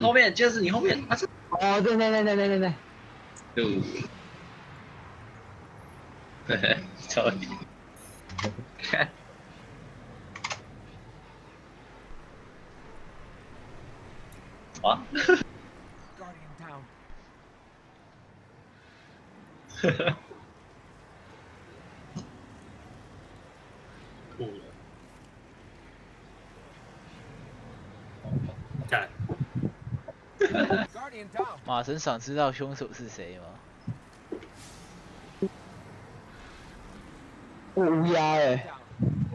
后面就是你后面，他是哦，对， 对，超级，看，啊， 吐了，干， 马神想知道凶手是谁吗？ 乌鸦哎，